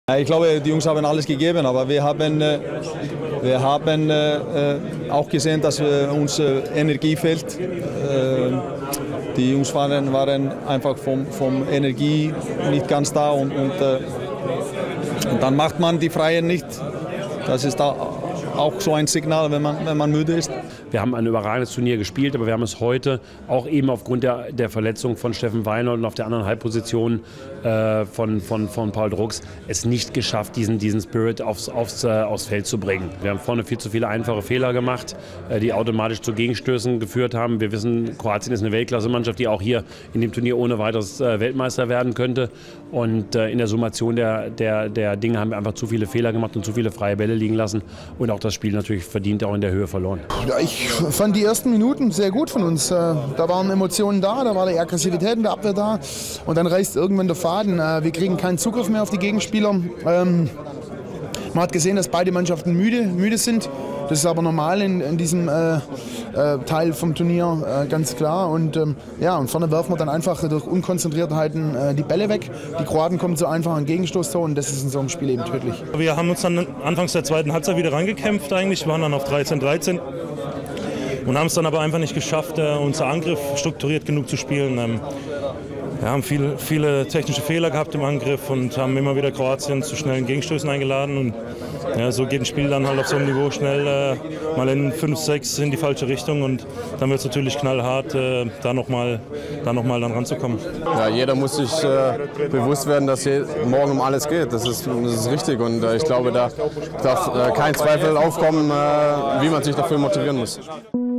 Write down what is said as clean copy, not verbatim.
Ich glaube, die Jungs haben alles gegeben, aber wir haben auch gesehen, dass uns Energie fehlt. Die Jungs waren einfach vom Energie nicht ganz da und dann macht man die Freien nicht. Das ist auch so ein Signal, wenn man müde ist. Wir haben ein überragendes Turnier gespielt, aber wir haben es heute auch eben aufgrund der Verletzung von Steffen Weinhold und auf der anderen Halbposition von Paul Drucks es nicht geschafft, diesen Spirit aufs Feld zu bringen. Wir haben vorne viel zu viele einfache Fehler gemacht, die automatisch zu Gegenstößen geführt haben. Wir wissen, Kroatien ist eine Weltklasse-Mannschaft, die auch hier in dem Turnier ohne weiteres Weltmeister werden könnte. Und in der Summation der Dinge haben wir einfach zu viele Fehler gemacht und zu viele freie Bälle liegen lassen und auch das Spiel natürlich verdient auch in der Höhe verloren. Ja, ich fand die ersten Minuten sehr gut von uns. Da waren Emotionen da war die Aggressivität in der Abwehr da und dann reißt irgendwann der Faden. Wir kriegen keinen Zugriff mehr auf die Gegenspieler. Man hat gesehen, dass beide Mannschaften müde sind. Das ist aber normal in diesem Teil vom Turnier, ganz klar. Und vorne werfen wir dann einfach durch Unkonzentriertheiten die Bälle weg. Die Kroaten kommen zu einfach an Gegenstoßtor und das ist in so einem Spiel eben tödlich. Wir haben uns dann anfangs der zweiten Halbzeit wieder rangekämpft eigentlich, waren dann auf 13-13 und haben es dann aber einfach nicht geschafft, unser Angriff strukturiert genug zu spielen. Wir haben viele technische Fehler gehabt im Angriff und haben immer wieder Kroatien zu schnellen Gegenstößen eingeladen. Und ja, so geht ein Spiel dann halt auf so einem Niveau schnell mal in 5-6 in die falsche Richtung und dann wird es natürlich knallhart, da noch mal dann ranzukommen. Ja, jeder muss sich bewusst werden, dass morgen um alles geht. Das ist richtig und ich glaube, da darf kein Zweifel aufkommen, wie man sich dafür motivieren muss.